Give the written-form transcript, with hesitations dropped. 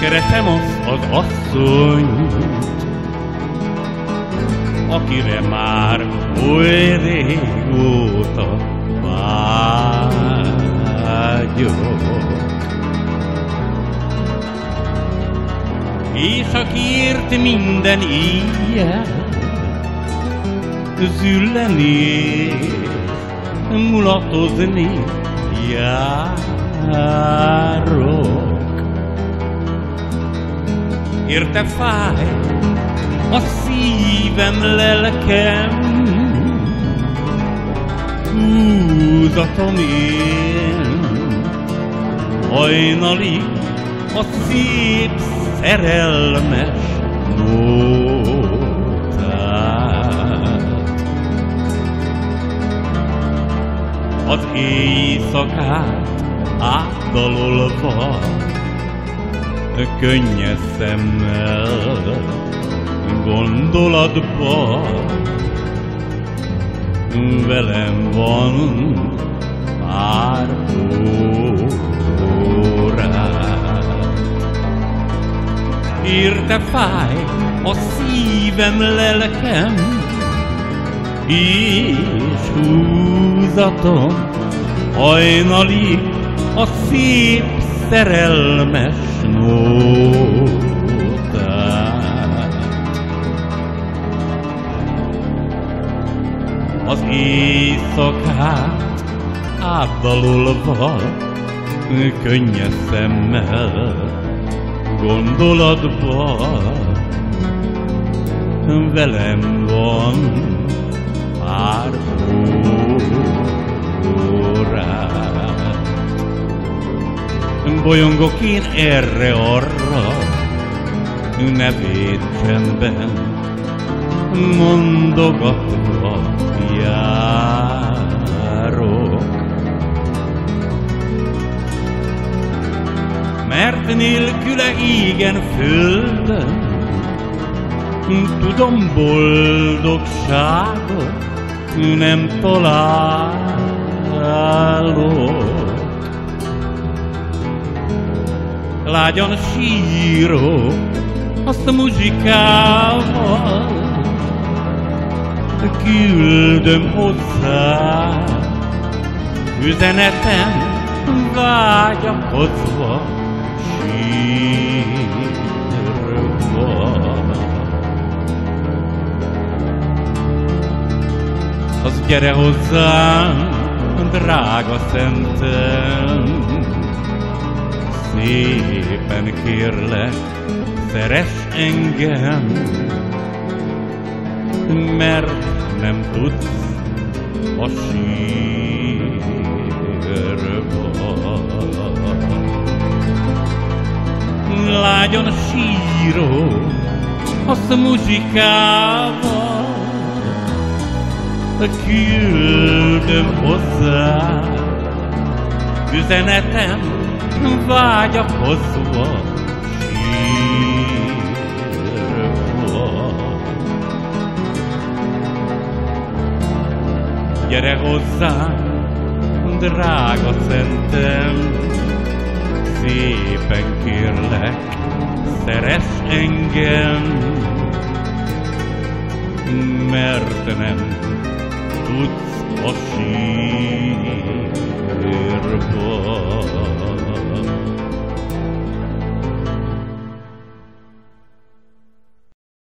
Keresem azt az asszonyt, akire már oly régóta vágyok. És akiért minden éjjel zülleni, mulatozni járok. Érte fáj a szívem, lelkem, húzatom én hajnalig a szép szerelmes nótát. Az éjszakát átdalolva, könnyes szemmel, gondolatba, velem van pár órát. Érte fáj a szívem, lelkem, és húzatom hajnalig a szép szerelmes nótát. Az éjszakát átdalolva, könnyes szemmel, gondolatba, velem van pár órát. Bolyongok én erre-arra, nevét csendben mondogatva járok. Mert nélküle égen földön, tudom, boldogságot nem találok. Lágyan sírok, azt a muzsikával küldöm hozzá, üzenetem vágyakozva sírva. Az gyere hozzám, drága szentem, szépen kérlek, szeress engem, mert nem tudsz a sírba. Lágyan sírok, azt a muzsikával küldöm hozzá, üzenetem vágyakozva sírva. Gyere hozzám, drága szentem, szépen kérlek, szeress engem, mert nem tudsz a sírba.